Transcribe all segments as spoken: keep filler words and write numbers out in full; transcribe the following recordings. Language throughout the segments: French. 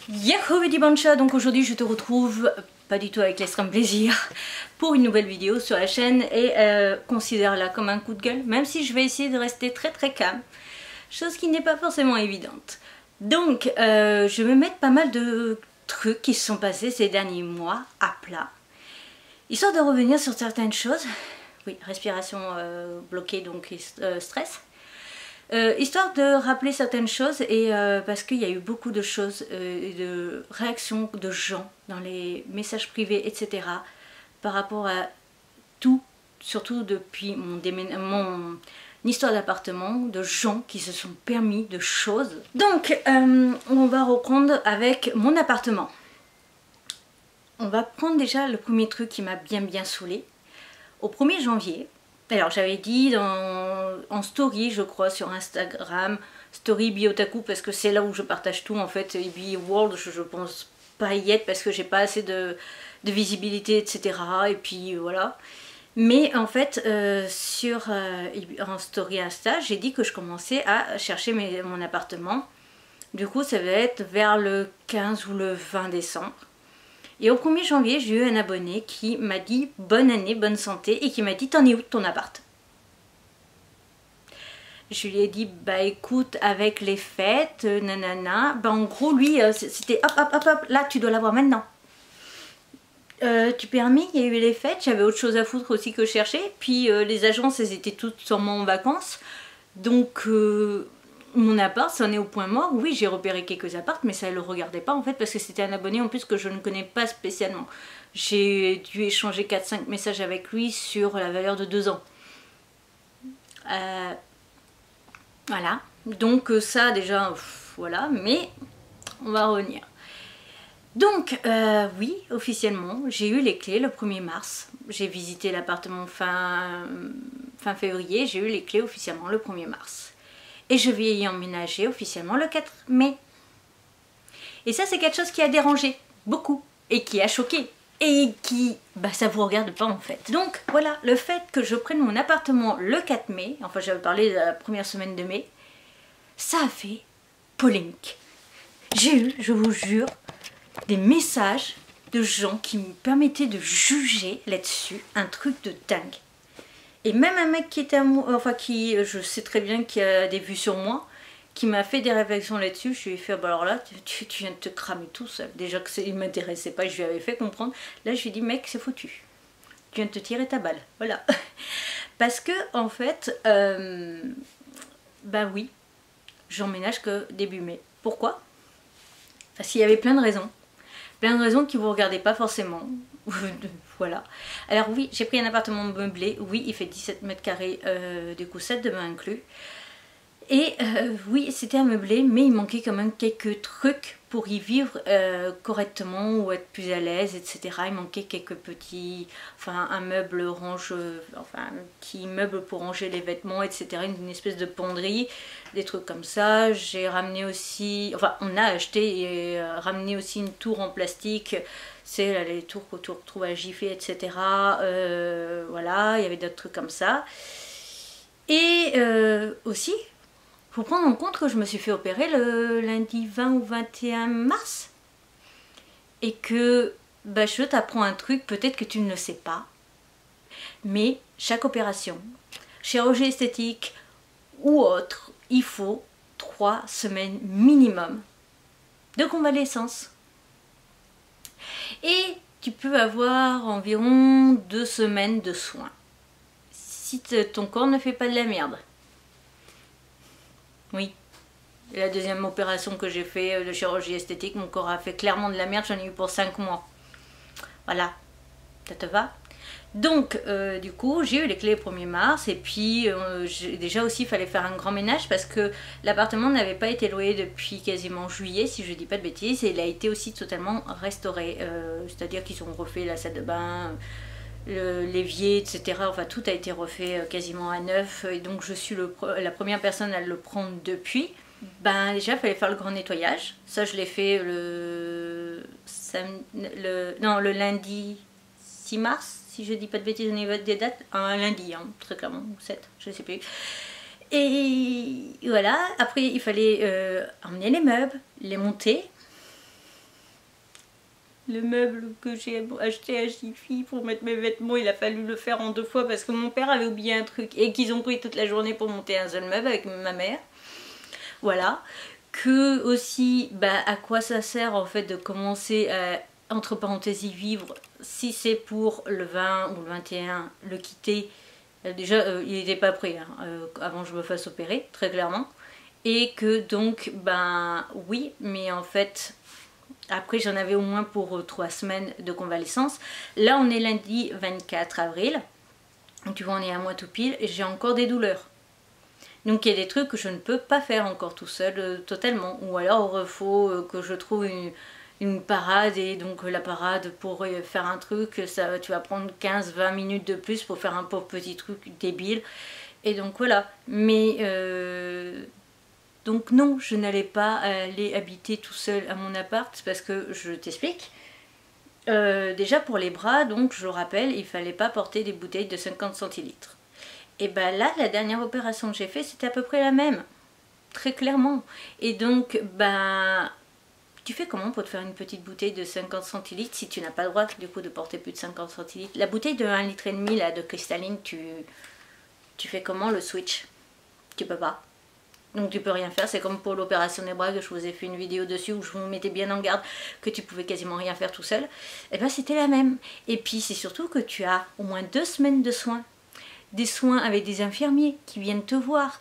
Yahoo Betty Bancha, donc aujourd'hui je te retrouve, pas du tout avec l'extrême plaisir, pour une nouvelle vidéo sur la chaîne et euh, considère-la comme un coup de gueule, même si je vais essayer de rester très très calme, chose qui n'est pas forcément évidente. Donc euh, je vais mettre pas mal de trucs qui se sont passés ces derniers mois à plat, histoire de revenir sur certaines choses. Oui, respiration euh, bloquée, donc euh, stress. Euh, histoire de rappeler certaines choses et euh, parce qu'il y a eu beaucoup de choses, euh, de réactions de gens dans les messages privés, et cetera. Par rapport à tout, surtout depuis mon, déménagement, mon histoire d'appartement, de gens qui se sont permis de choses. Donc, euh, on va reprendre avec mon appartement. On va prendre déjà le premier truc qui m'a bien bien saoulée. Au premier janvier, alors j'avais dit dans, en story je crois sur Instagram, story Biotaku parce que c'est là où je partage tout en fait, et World je, je pense pas y être parce que j'ai pas assez de, de visibilité, et cetera. Et puis voilà. Mais en fait euh, sur euh, en story Insta j'ai dit que je commençais à chercher mes, mon appartement. Du coup ça va être vers le quinze ou le vingt décembre. Et au premier janvier, j'ai eu un abonné qui m'a dit bonne année, bonne santé et qui m'a dit t'en es où de ton appart? Je lui ai dit bah écoute avec les fêtes, nanana, bah en gros lui c'était hop hop hop hop, là tu dois l'avoir maintenant. Euh, tu permis, il y a eu les fêtes, j'avais autre chose à foutre aussi que chercher, puis euh, les agences elles étaient toutes sûrement en vacances, donc euh, mon appart, ça en est au point mort. Oui, j'ai repéré quelques apparts, mais ça ne le regardait pas en fait parce que c'était un abonné en plus que je ne connais pas spécialement. J'ai dû échanger quatre cinq messages avec lui sur la valeur de deux ans. Euh, voilà, donc ça déjà, pff, voilà, mais on va revenir. Donc euh, oui, officiellement, j'ai eu les clés le premier mars. J'ai visité l'appartement fin, fin février, j'ai eu les clés officiellement le premier mars. Et je vais y emménager officiellement le quatre mai. Et ça c'est quelque chose qui a dérangé beaucoup et qui a choqué. Et qui, bah ça vous regarde pas en fait. Donc voilà, le fait que je prenne mon appartement le quatre mai, enfin j'avais parlé de la première semaine de mai, ça a fait polémique. J'ai eu, je vous jure, des messages de gens qui me permettaient de juger là-dessus un truc de dingue. Et même un mec qui était amoureux, enfin qui, je sais très bien qui a des vues sur moi, qui m'a fait des réflexions là-dessus, je lui ai fait, bah alors là, tu, tu viens de te cramer tout seul. Déjà que il ne m'intéressait pas, je lui avais fait comprendre. Là, je lui ai dit, mec, c'est foutu. Tu viens de te tirer ta balle. Voilà. Parce que, en fait, euh, bah oui, j'emménage que début mai. Pourquoi? Parce qu'il y avait plein de raisons. Plein de raisons qui vous regardez pas forcément. Voilà. Alors oui, j'ai pris un appartement meublé. Oui, il fait dix-sept mètres carrés, euh, du coup sept de bain inclus. Et euh, oui, c'était un meublé, mais il manquait quand même quelques trucs pour y vivre euh, correctement ou être plus à l'aise, et cetera. Il manquait quelques petits, enfin un meuble range, enfin un petit meuble pour ranger les vêtements, et cetera. Une espèce de penderie, des trucs comme ça. J'ai ramené aussi, enfin on a acheté et euh, ramené aussi une tour en plastique. C'est les tours que tu retrouves à Jiffy, et cetera. Euh, voilà, il y avait d'autres trucs comme ça. Et euh, aussi, il faut prendre en compte que je me suis fait opérer le lundi vingt ou vingt et un mars. Et que bah, je t'apprends un truc, peut-être que tu ne le sais pas. Mais chaque opération, chirurgie esthétique ou autre, il faut trois semaines minimum de convalescence. Et tu peux avoir environ deux semaines de soins. Si ton corps ne fait pas de la merde. Oui. Et la deuxième opération que j'ai fait de chirurgie esthétique, mon corps a fait clairement de la merde, j'en ai eu pour cinq mois. Voilà. Ça te va? Donc, euh, du coup, j'ai eu les clés le premier mars et puis euh, déjà aussi, il fallait faire un grand ménage parce que l'appartement n'avait pas été loué depuis quasiment juillet, si je dis pas de bêtises, et il a été aussi totalement restauré. Euh, C'est-à-dire qu'ils ont refait la salle de bain, l'évier, et cetera. Enfin, tout a été refait quasiment à neuf et donc je suis le, la première personne à le prendre depuis. Ben déjà, il fallait faire le grand nettoyage. Ça, je l'ai fait le, le, non, le lundi six mars. Si je dis pas de bêtises au niveau des dates, un lundi, hein, très clairement, ou sept, je sais plus. Et voilà, après il fallait euh, emmener les meubles, les monter, Le meuble que j'ai acheté à Jiffy pour mettre mes vêtements, il a fallu le faire en deux fois parce que mon père avait oublié un truc et qu'ils ont pris toute la journée pour monter un seul meuble avec ma mère. Voilà. Que aussi, bah, à quoi ça sert en fait de commencer à, entre parenthèses, y vivre si c'est pour le vingt ou le vingt et un le quitter. Déjà, euh, il n'était pas prêt hein, euh, avant que je me fasse opérer, très clairement. Et que donc, ben oui, mais en fait... Après, j'en avais au moins pour euh, trois semaines de convalescence. Là, on est lundi vingt-quatre avril. Tu vois, on est à mois tout pile. Et j'ai encore des douleurs. Donc, il y a des trucs que je ne peux pas faire encore tout seul, euh, totalement. Ou alors, il faut euh, que je trouve une, une parade. Et donc, la parade, pour euh, faire un truc, ça, tu vas prendre quinze vingt minutes de plus pour faire un pauvre petit truc débile. Et donc, voilà. Mais... Euh, Donc non, je n'allais pas aller habiter tout seul à mon appart parce que je t'explique. Euh, déjà pour les bras, donc je le rappelle, il fallait pas porter des bouteilles de cinquante centilitres. Et ben là, la dernière opération que j'ai fait, c'était à peu près la même. Très clairement. Et donc, ben, tu fais comment pour te faire une petite bouteille de cinquante centilitres si tu n'as pas le droit du coup de porter plus de cinquante centilitres? La bouteille de un litre et demi là, de cristalline, tu, tu fais comment le switch? Tu peux pas. Donc tu peux rien faire, c'est comme pour l'opération des bras que je vous ai fait une vidéo dessus où je vous mettais bien en garde que tu pouvais quasiment rien faire tout seul. Et bien c'était la même. Et puis c'est surtout que tu as au moins deux semaines de soins. Des soins avec des infirmiers qui viennent te voir.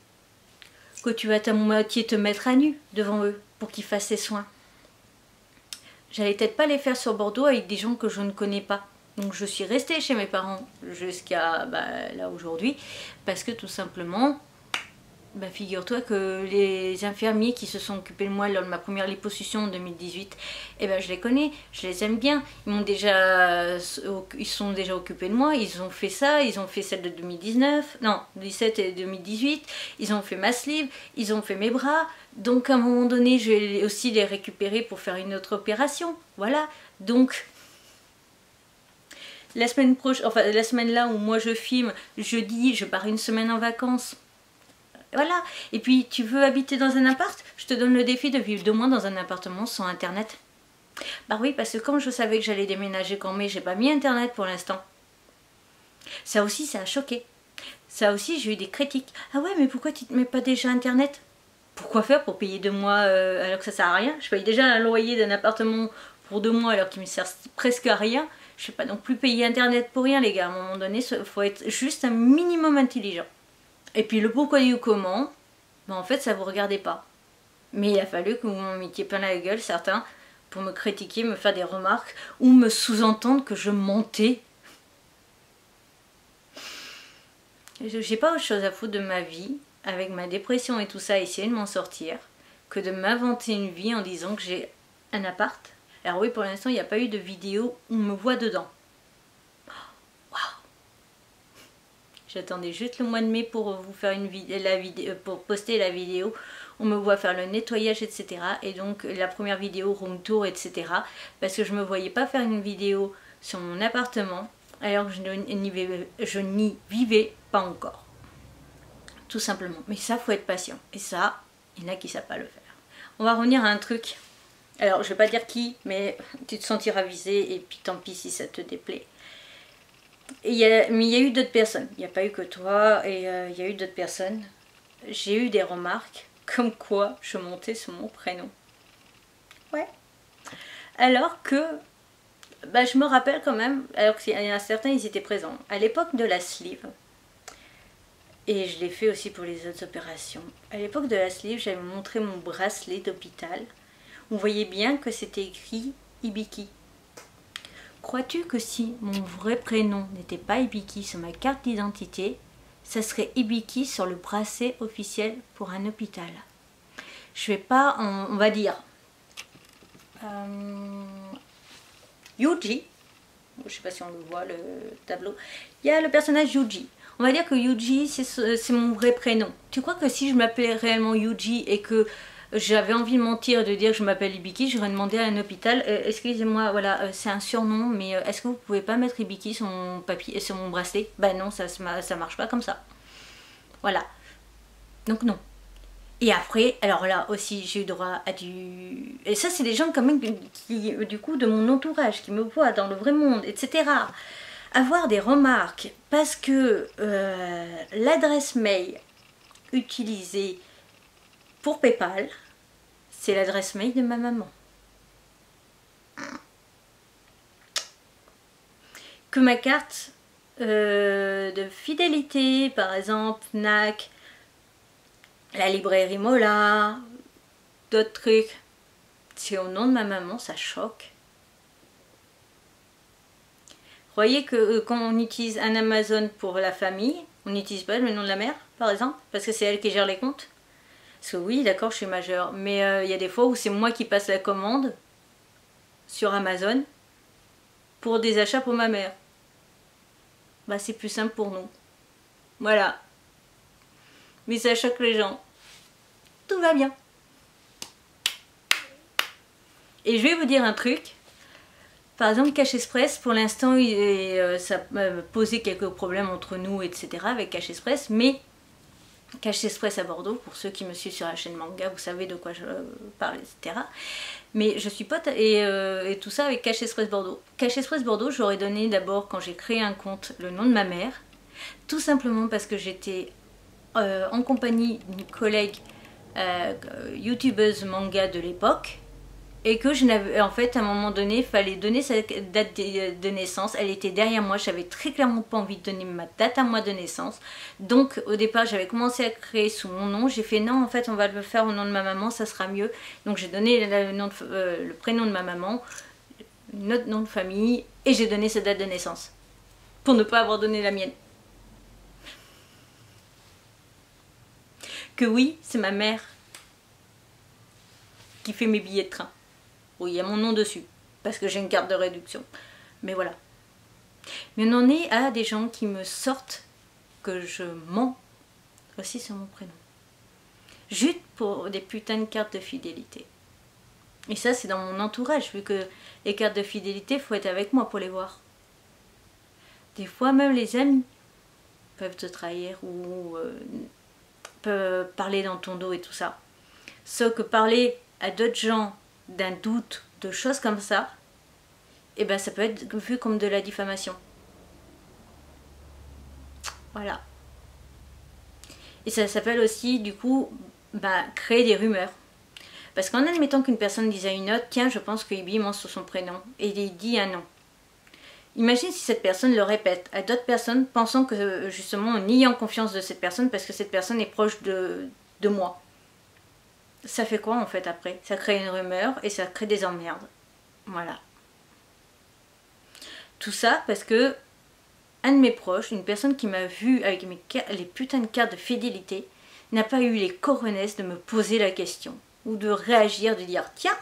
Que tu vas à moitié te mettre à nu devant eux pour qu'ils fassent ces soins. J'allais peut-être pas les faire sur Bordeaux avec des gens que je ne connais pas. Donc je suis restée chez mes parents jusqu'à bah, là aujourd'hui parce que tout simplement... Bah, figure-toi que les infirmiers qui se sont occupés de moi lors de ma première liposuction en deux mille dix-huit, eh ben, je les connais, je les aime bien. Ils m'ont déjà, ils sont déjà occupés de moi, ils ont fait ça, ils ont fait celle de deux mille dix-neuf, non, dix-sept et deux mille dix-huit, ils ont fait ma sleeve, ils ont fait mes bras. Donc à un moment donné, je vais aussi les récupérer pour faire une autre opération. Voilà, donc... La semaine prochaine, enfin la semaine là où moi je filme, jeudi, je pars une semaine en vacances. Voilà, et puis tu veux habiter dans un appart? Je te donne le défi de vivre deux mois dans un appartement sans internet. Bah oui, parce que comme je savais que j'allais déménager qu'en mai, j'ai pas mis internet pour l'instant. Ça aussi, ça a choqué. Ça aussi, j'ai eu des critiques. Ah ouais, mais pourquoi tu te mets pas déjà internet? Pourquoi faire pour payer deux mois euh, alors que ça sert à rien? Je paye déjà un loyer d'un appartement pour deux mois alors qu'il me sert presque à rien. Je ne vais pas non plus payer internet pour rien, les gars. À un moment donné, il faut être juste un minimum intelligent. Et puis le pourquoi du comment, ben en fait ça vous regardait pas. Mais il a fallu que vous m'en mettiez plein la gueule, certains, pour me critiquer, me faire des remarques, ou me sous-entendre que je mentais. J'ai pas autre chose à foutre de ma vie, avec ma dépression et tout ça, essayer de m'en sortir, que de m'inventer une vie en disant que j'ai un appart. Alors oui, pour l'instant, il n'y a pas eu de vidéo où on me voit dedans. J'attendais juste le mois de mai pour vous faire une vidéo, la vidéo, pour poster la vidéo. On me voit faire le nettoyage, et cetera. Et donc la première vidéo room tour, et cetera. Parce que je ne me voyais pas faire une vidéo sur mon appartement alors que je n'y vivais pas encore. Tout simplement. Mais ça, faut être patient. Et ça, il y en a qui ne savent pas le faire. On va revenir à un truc. Alors, je ne vais pas dire qui, mais tu te sentiras visé et puis tant pis si ça te déplaît. Et il y a, mais il y a eu d'autres personnes, il n'y a pas eu que toi, et euh, il y a eu d'autres personnes. J'ai eu des remarques comme quoi je montais sur mon prénom. Ouais. Alors que, bah, je me rappelle quand même, alors qu'il y en a certains, ils étaient présents. À l'époque de la sleeve, et je l'ai fait aussi pour les autres opérations. À l'époque de la sleeve, j'avais montré mon bracelet d'hôpital. Vous voyez bien que c'était écrit Ibiki. Crois-tu que si mon vrai prénom n'était pas Ibiki sur ma carte d'identité, ça serait Ibiki sur le bracelet officiel pour un hôpital? Je vais pas, on, on va dire, euh, Yuji, je sais pas si on le voit le tableau, il y a le personnage Yuji. On va dire que Yuji c'est mon vrai prénom. Tu crois que si je m'appelais réellement Yuji et que j'avais envie de mentir et de dire que je m'appelle Ibiki, j'aurais demandé à un hôpital, euh, excusez-moi, voilà, euh, c'est un surnom, mais euh, est-ce que vous pouvez pas mettre Ibiki sur mon papier, sur mon bracelet? Ben non, ça, ça marche pas comme ça. Voilà. Donc non. Et après, alors là aussi, j'ai eu droit à du... Et ça, c'est des gens quand même qui, du coup, de mon entourage, qui me voient dans le vrai monde, et cetera. Avoir des remarques parce que euh, l'adresse mail utilisée pour PayPal, c'est l'adresse mail de ma maman. Que ma carte euh, de fidélité, par exemple, F N A C, la librairie Mola, d'autres trucs, c'est au nom de ma maman, ça choque. Vous voyez que euh, quand on utilise un Amazon pour la famille, on n'utilise pas le nom de la mère, par exemple, parce que c'est elle qui gère les comptes. Parce que oui, d'accord, je suis majeure, mais il euh, y a des fois où c'est moi qui passe la commande sur Amazon pour des achats pour ma mère. Bah c'est plus simple pour nous. Voilà. Mais ça choque les gens. Tout va bien. Et je vais vous dire un truc. Par exemple, Cash Express, pour l'instant, euh, ça a posé quelques problèmes entre nous, et cetera avec Cash Express. Mais Cash Express à Bordeaux, pour ceux qui me suivent sur la chaîne manga, vous savez de quoi je parle, et cetera. Mais je suis pote et, euh, et tout ça avec Cash Express Bordeaux. Cash Express Bordeaux, j'aurais donné d'abord, quand j'ai créé un compte, le nom de ma mère. Tout simplement parce que j'étais euh, en compagnie d'une collègue euh, youtubeuse manga de l'époque. Et que je n'avais, en fait, à un moment donné, il fallait donner sa date de naissance. Elle était derrière moi, j'avais très clairement pas envie de donner ma date à moi de naissance. Donc, au départ, j'avais commencé à créer sous mon nom. J'ai fait non, en fait, on va le faire au nom de ma maman, ça sera mieux. Donc, j'ai donné le, nom de, euh, le prénom de ma maman, notre nom de famille, et j'ai donné sa date de naissance. Pour ne pas avoir donné la mienne. Que oui, c'est ma mère qui fait mes billets de train. Oui, il y a mon nom dessus, parce que j'ai une carte de réduction. Mais voilà. Mais on en est à des gens qui me sortent que je mens aussi sur mon prénom. Juste pour des putains de cartes de fidélité. Et ça, c'est dans mon entourage, vu que les cartes de fidélité, il faut être avec moi pour les voir. Des fois, même les amis peuvent te trahir ou euh, peuvent parler dans ton dos et tout ça. Sauf que parler à d'autres gens d'un doute, de choses comme ça, et eh ben ça peut être vu comme de la diffamation. Voilà. Et ça s'appelle aussi, du coup, bah, créer des rumeurs. Parce qu'en admettant qu'une personne dise à une autre, tiens, je pense que Ibi ment sur son prénom, et il dit un nom. Imagine si cette personne le répète à d'autres personnes, pensant que, justement, en ayant confiance de cette personne, parce que cette personne est proche de, de moi. Ça fait quoi en fait après? Ça crée une rumeur et ça crée des emmerdes. Voilà. Tout ça parce que un de mes proches, une personne qui m'a vu avec mes, les putains de cartes de fidélité, n'a pas eu les coronesses de me poser la question. Ou de réagir, de dire tiens,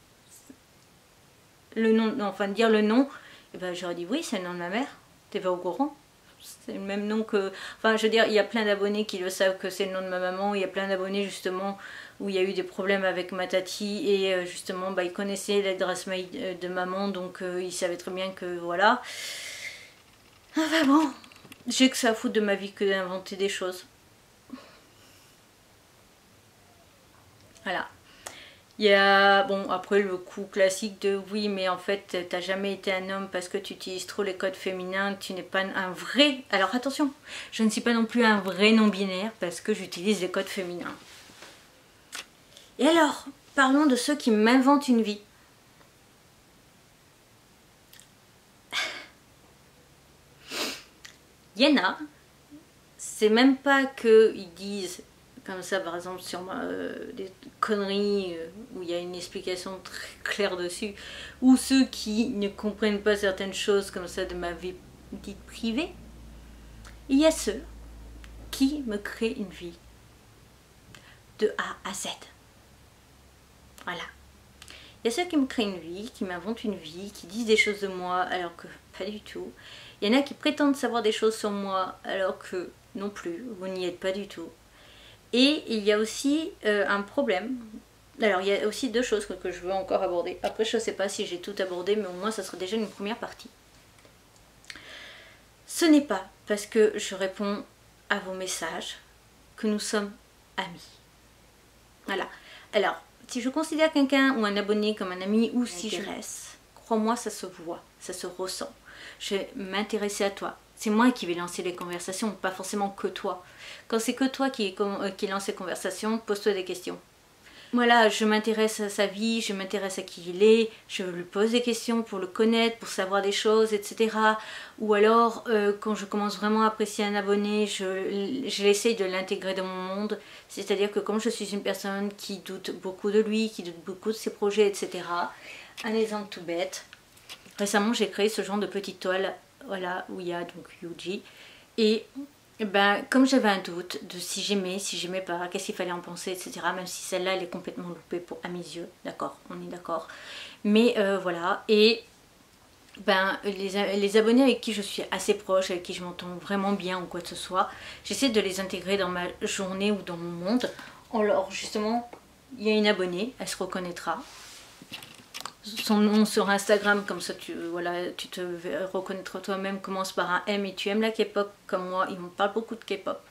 le nom, non, enfin de dire le nom, et ben j'aurais dit oui, c'est le nom de ma mère, t'es pas au courant? C'est le même nom que... Enfin, je veux dire, il y a plein d'abonnés qui le savent que c'est le nom de ma maman. Il y a plein d'abonnés, justement, où il y a eu des problèmes avec ma tati. Et euh, justement, bah, ils connaissaient l'adresse mail de maman. Donc, euh, ils savaient très bien que, voilà. Enfin bon, j'ai que ça à foutre de ma vie que d'inventer des choses. Voilà. Il y a, bon, après le coup classique de oui, mais en fait, t'as jamais été un homme parce que tu utilises trop les codes féminins, tu n'es pas un vrai... Alors attention, je ne suis pas non plus un vrai non-binaire parce que j'utilise les codes féminins. Et alors, parlons de ceux qui m'inventent une vie. Il y en a, c'est même pas qu'ils disent... comme ça par exemple sur euh, des conneries euh, où il y a une explication très claire dessus, ou ceux qui ne comprennent pas certaines choses comme ça de ma vie dite privée, il y a ceux qui me créent une vie de A à Z. Voilà. Il y a ceux qui me créent une vie, qui m'inventent une vie, qui disent des choses de moi alors que pas du tout. Il y en a qui prétendent savoir des choses sur moi alors que non plus, vous n'y êtes pas du tout. Et il y a aussi euh, un problème. Alors il y a aussi deux choses que, que je veux encore aborder. Après je ne sais pas si j'ai tout abordé, mais au moins ça sera déjà une première partie. Ce n'est pas parce que je réponds à vos messages que nous sommes amis. Voilà. Alors, si je considère quelqu'un ou un abonné comme un ami ou si je reste, crois-moi, ça se voit, ça se ressent. Je vais m'intéresser à toi. C'est moi qui vais lancer les conversations, pas forcément que toi. Quand c'est que toi qui, qui lance les conversations, pose-toi des questions. Voilà, je m'intéresse à sa vie, je m'intéresse à qui il est, je lui pose des questions pour le connaître, pour savoir des choses, et cetera. Ou alors, euh, quand je commence vraiment à apprécier un abonné, je, je l'essaye de l'intégrer dans mon monde. C'est-à-dire que comme je suis une personne qui doute beaucoup de lui, qui doute beaucoup de ses projets, et cetera. Un exemple tout bête. Récemment, j'ai créé ce genre de petite toile, voilà, où il y a donc Yuji. Et ben, comme j'avais un doute de si j'aimais, si j'aimais pas, qu'est-ce qu'il fallait en penser, et cetera. Même si celle-là, elle est complètement loupée pour, à mes yeux, d'accord, on est d'accord. Mais euh, voilà, et ben, les, les abonnés avec qui je suis assez proche, avec qui je m'entends vraiment bien ou quoi que ce soit, j'essaie de les intégrer dans ma journée ou dans mon monde. Alors justement, il y a une abonnée, elle se reconnaîtra. Son nom sur Instagram, comme ça tu, voilà, tu te reconnaîtras toi-même, commence par un M et tu aimes la K-pop comme moi, il me parle beaucoup de K-pop.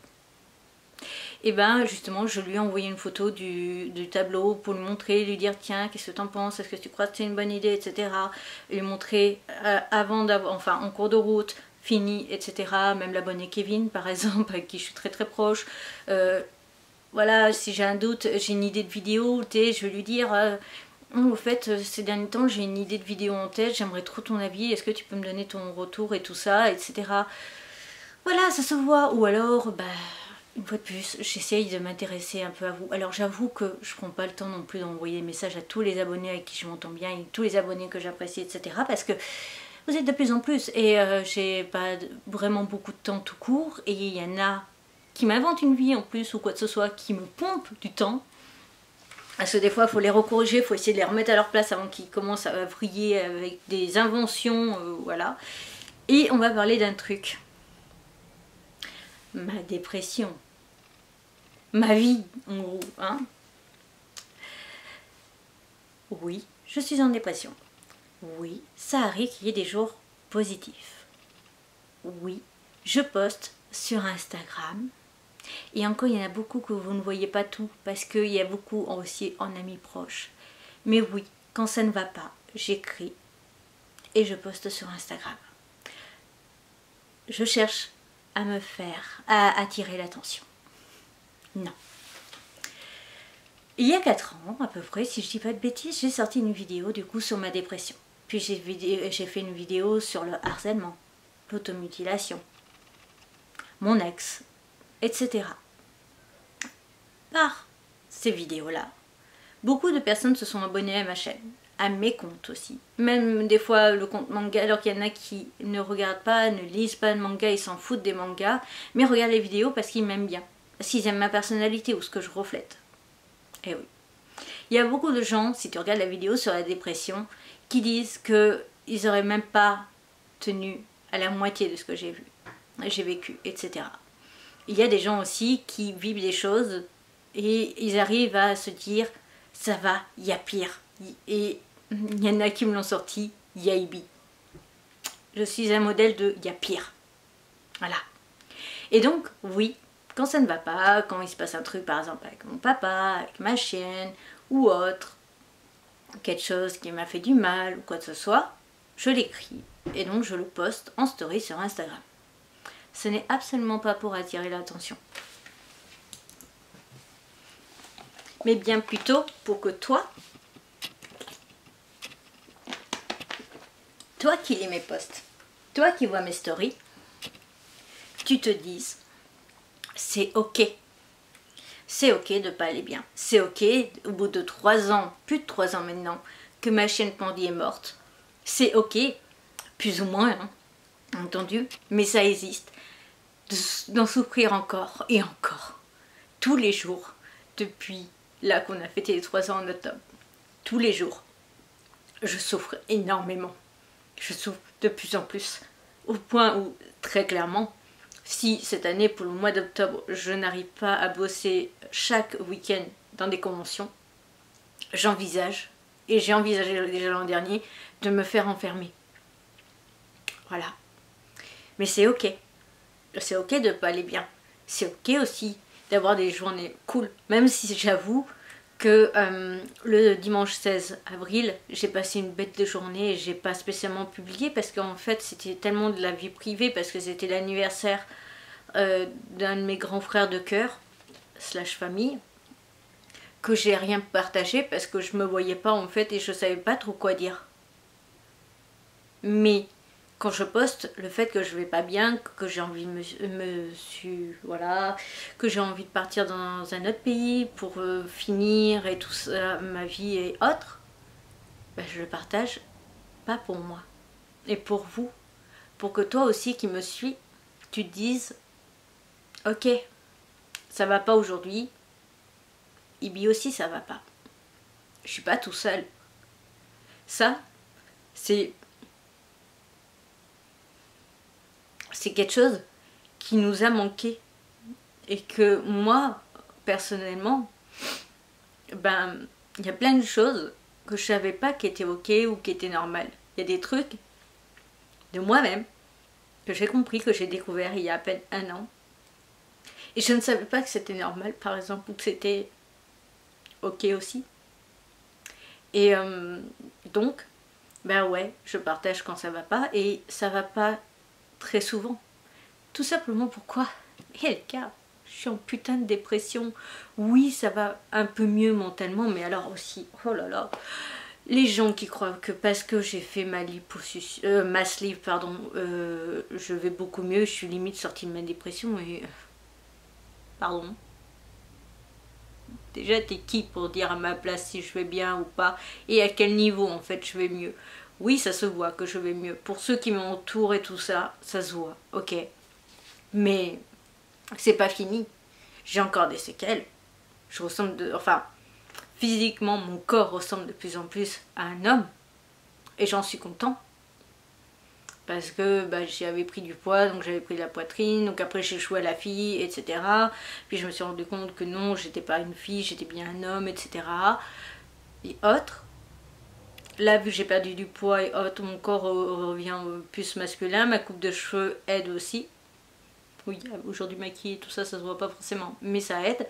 Et ben justement je lui ai envoyé une photo du, du tableau pour lui montrer, lui dire tiens qu'est-ce que tu en penses, est-ce que tu crois que c'est une bonne idée, et cetera. Lui montrer euh, avant d'avoir, enfin en cours de route, fini, et cetera. Même l'abonné Kevin par exemple, avec qui je suis très très proche. Euh, voilà, si j'ai un doute, j'ai une idée de vidéo, je vais lui dire... Euh, au fait, ces derniers temps, j'ai une idée de vidéo en tête, j'aimerais trop ton avis, est-ce que tu peux me donner ton retour et tout ça, et cetera. Voilà, ça se voit. Ou alors, bah, une fois de plus, j'essaye de m'intéresser un peu à vous. Alors j'avoue que je prends pas le temps non plus d'envoyer des messages à tous les abonnés avec qui je m'entends bien, et tous les abonnés que j'apprécie, et cetera. Parce que vous êtes de plus en plus, et euh, j'ai pas vraiment beaucoup de temps tout court, et il y en a qui m'inventent une vie en plus, ou quoi que ce soit, qui me pompent du temps. Parce que des fois, il faut les recorriger, il faut essayer de les remettre à leur place avant qu'ils commencent à vriller avec des inventions, euh, voilà. Et on va parler d'un truc. Ma dépression. Ma vie, en gros, hein. Oui, je suis en dépression. Oui, ça arrive qu'il y ait des jours positifs. Oui, je poste sur Instagram. Et encore, il y en a beaucoup que vous ne voyez pas tout, parce qu'il y a beaucoup aussi en amis proches. Mais oui, quand ça ne va pas, j'écris et je poste sur Instagram. Je cherche à me faire, à attirer l'attention. Non. Il y a quatre ans, à peu près, si je dis pas de bêtises, j'ai sorti une vidéo du coup sur ma dépression. Puis j'ai fait une vidéo sur le harcèlement, l'automutilation, mon ex, et cetera. Par ces vidéos-là, beaucoup de personnes se sont abonnées à ma chaîne, à mes comptes aussi. Même des fois le compte manga, alors qu'il y en a qui ne regardent pas, ne lisent pas de manga, ils s'en foutent des mangas, mais regardent les vidéos parce qu'ils m'aiment bien, parce qu'ils aiment ma personnalité ou ce que je reflète. Et oui. Il y a beaucoup de gens, si tu regardes la vidéo sur la dépression, qui disent qu'ils n'auraient même pas tenu à la moitié de ce que j'ai vu, j'ai vécu, et cetera. Il y a des gens aussi qui vivent des choses et ils arrivent à se dire ça va, il y a pire. Et il y en a qui me l'ont sorti, Yaibi. Je suis un modèle de il y a pire. Voilà. Et donc, oui, quand ça ne va pas, quand il se passe un truc par exemple avec mon papa, avec ma chienne ou autre, quelque chose qui m'a fait du mal ou quoi que ce soit, je l'écris et donc je le poste en story sur Instagram. Ce n'est absolument pas pour attirer l'attention, mais bien plutôt pour que toi, toi qui lis mes posts, toi qui vois mes stories, tu te dises c'est ok, c'est ok de pas aller bien, c'est ok au bout de trois ans, plus de trois ans maintenant, que ma chienne Pandy est morte, c'est ok, plus ou moins, hein, entendu, mais ça existe, d'en souffrir encore et encore, tous les jours, depuis là qu'on a fêté les trois ans en octobre, tous les jours, je souffre énormément, je souffre de plus en plus, au point où, très clairement, si cette année, pour le mois d'octobre, je n'arrive pas à bosser chaque week-end dans des conventions, j'envisage, et j'ai envisagé déjà l'an dernier, de me faire enfermer. Voilà. Mais c'est ok. C'est ok de ne pas aller bien. C'est ok aussi d'avoir des journées cool. Même si j'avoue que euh, le dimanche seize avril, j'ai passé une bête de journée et j'ai pas spécialement publié parce qu'en fait c'était tellement de la vie privée, parce que c'était l'anniversaire euh, d'un de mes grands frères de cœur, slash famille, que j'ai rien partagé parce que je me voyais pas en fait et je savais pas trop quoi dire. Mais quand je poste le fait que je vais pas bien, que j'ai envie de me, me su, voilà, que j'ai envie de partir dans un autre pays pour euh, finir et tout ça, ma vie et autres, ben je le partage pas pour moi et pour vous, pour que toi aussi qui me suis, tu te dises ok, ça va pas aujourd'hui, Ibi aussi ça va pas, je suis pas tout seul. Ça c'est c'est quelque chose qui nous a manqué et que moi personnellement, ben il y a plein de choses que je savais pas qui étaient ok ou qui étaient normales. Il y a des trucs de moi-même que j'ai compris, que j'ai découvert il y a à peine un an et je ne savais pas que c'était normal par exemple, ou que c'était ok aussi. Et euh, donc ben ouais, je partage quand ça va pas, et ça va pas très souvent. Tout simplement pourquoi? Et le cas, je suis en putain de dépression. Oui, ça va un peu mieux mentalement, mais alors aussi, oh là là, les gens qui croient que parce que j'ai fait ma liposuction, euh, ma sleeve, pardon, euh, je vais beaucoup mieux, je suis limite sortie de ma dépression et... Pardon. Déjà, t'es qui pour dire à ma place si je vais bien ou pas, et à quel niveau en fait je vais mieux? Oui, ça se voit que je vais mieux. Pour ceux qui m'entourent et tout ça, ça se voit, ok. Mais c'est pas fini. J'ai encore des séquelles. Je ressemble de... Enfin, physiquement, mon corps ressemble de plus en plus à un homme. Et j'en suis content. Parce que bah, j'avais pris du poids, donc j'avais pris de la poitrine. Donc après, j'ai joué à la fille, et cetera. Puis je me suis rendu compte que non, j'étais pas une fille, j'étais bien un homme, et cetera. Et autres. Là, vu que j'ai perdu du poids et autres, mon corps revient plus masculin. Ma coupe de cheveux aide aussi. Oui, aujourd'hui maquillée, tout ça, ça se voit pas forcément, mais ça aide.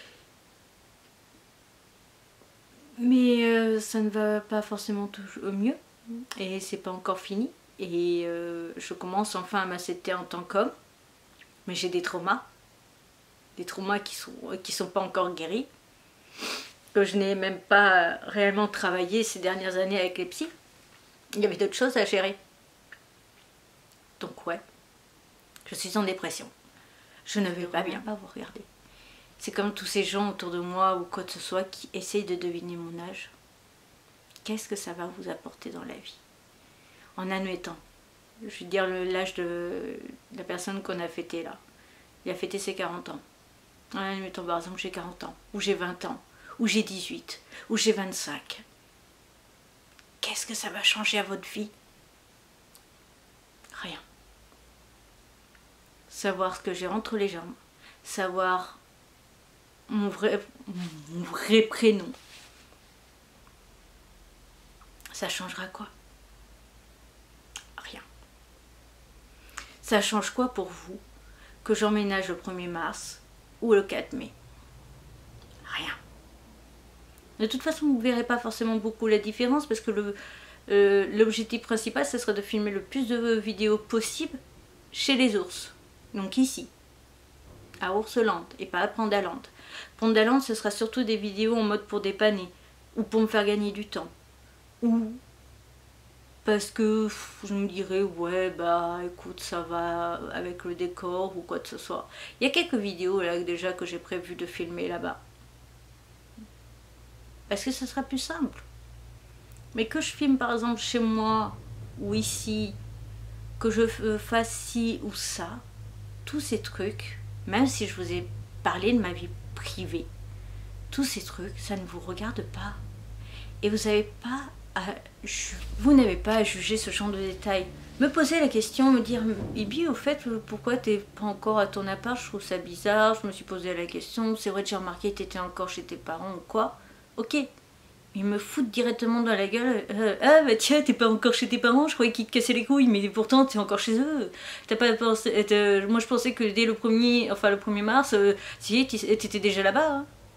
Mais euh, ça ne va pas forcément toujours mieux. Et c'est pas encore fini. Et euh, je commence enfin à m'accepter en tant qu'homme. Mais j'ai des traumas. Des traumas qui sont, qui sont pas encore guéris. Que je n'ai même pas réellement travaillé ces dernières années avec les psys. Il y avait d'autres choses à gérer. Donc ouais, je suis en dépression. Je ne vais pas bien, pas vous regarder. C'est comme tous ces gens autour de moi ou quoi que ce soit qui essayent de deviner mon âge. Qu'est-ce que ça va vous apporter dans la vie? En admettant, je vais dire l'âge de la personne qu'on a fêté là. Il a fêté ses quarante ans. En admettant par exemple j'ai quarante ans, ou j'ai vingt ans, ou j'ai dix-huit, ou j'ai vingt-cinq. Qu'est-ce que ça va changer à votre vie? Rien. Savoir ce que j'ai entre les jambes, savoir mon vrai, mon vrai prénom, ça changera quoi? Rien. Ça change quoi pour vous que j'emménage le premier mars ou le quatre mai? Rien. De toute façon, vous ne verrez pas forcément beaucoup la différence parce que le, euh, l'objectif principal, ce serait de filmer le plus de vidéos possible chez les ours. Donc ici, à Ourselande et pas à Pandalande. Pandalande, ce sera surtout des vidéos en mode pour dépanner ou pour me faire gagner du temps. Ou parce que je me dirais, ouais, bah écoute, ça va avec le décor ou quoi que ce soit. Il y a quelques vidéos là déjà que j'ai prévu de filmer là-bas. Parce que ce sera plus simple. Mais que je filme par exemple chez moi ou ici, que je fasse ci ou ça, tous ces trucs, même si je vous ai parlé de ma vie privée, tous ces trucs, ça ne vous regarde pas. Et vous n'avez pas à, vous n'avez pas à juger ce genre de détails. Me poser la question, me dire, Ibi, au fait, pourquoi t'es pas encore à ton appart? Je trouve ça bizarre, je me suis posé la question, c'est vrai que j'ai remarqué que t'étais encore chez tes parents ou quoi. Ok, ils me foutent directement dans la gueule. Euh, ah bah tiens, t'es pas encore chez tes parents, je croyais qu'ils te cassaient les couilles, mais pourtant t'es encore chez eux. T'as pas pensé, moi je pensais que dès le premier, enfin le premier mars, euh, si t'étais déjà là-bas. Hein.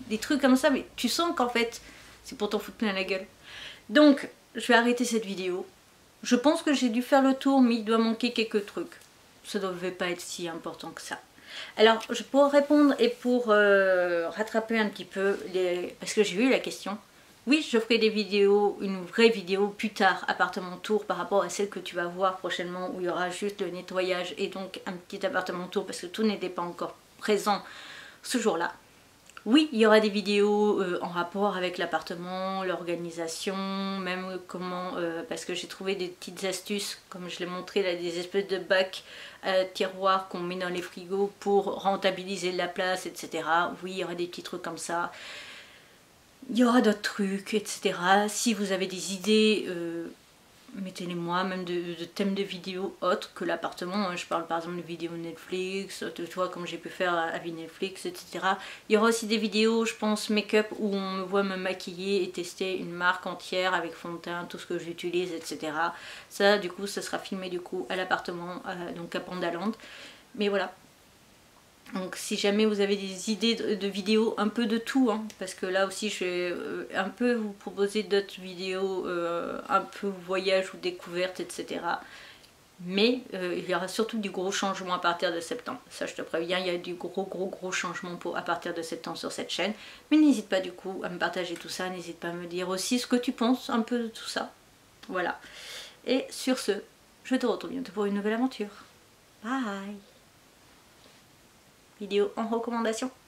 des trucs comme ça, mais tu sens qu'en fait c'est pour t'en foutre plein la gueule. Donc je vais arrêter cette vidéo. Je pense que j'ai dû faire le tour, mais il doit manquer quelques trucs. Ça ne devait pas être si important que ça. Alors, je pourrais répondre et pour euh, rattraper un petit peu, les... parce que j'ai eu la question. Oui, je ferai des vidéos, une vraie vidéo plus tard, appartement tour, par rapport à celle que tu vas voir prochainement, où il y aura juste le nettoyage et donc un petit appartement tour, parce que tout n'était pas encore présent ce jour-là. Oui, il y aura des vidéos euh, en rapport avec l'appartement, l'organisation, même comment, euh, parce que j'ai trouvé des petites astuces, comme je l'ai montré là, des espèces de bacs à tiroirs qu'on met dans les frigos pour rentabiliser la place, et cetera. Oui, il y aura des petits trucs comme ça. Il y aura d'autres trucs, et cetera. Si vous avez des idées, euh, mettez-les-moi, même de, de thèmes de vidéos autres que l'appartement. Je parle par exemple de vidéos Netflix, de toi comme j'ai pu faire à vie Netflix, et cetera. Il y aura aussi des vidéos, je pense, make-up où on me voit me maquiller et tester une marque entière avec fond de teint, tout ce que j'utilise, et cetera. Ça, du coup, ça sera filmé du coup à l'appartement, euh, donc à Pandaland. Mais voilà. Donc si jamais vous avez des idées de, de vidéos, un peu de tout, hein, parce que là aussi je vais euh, un peu vous proposer d'autres vidéos, euh, un peu voyage ou découverte, et cetera. Mais euh, il y aura surtout du gros changement à partir de septembre. Ça je te préviens, il y a du gros gros gros changement pour, à partir de septembre sur cette chaîne. Mais n'hésite pas du coup à me partager tout ça, n'hésite pas à me dire aussi ce que tu penses un peu de tout ça. Voilà. Et sur ce, je te retrouve bientôt pour une nouvelle aventure. Bye! Vidéo en recommandation.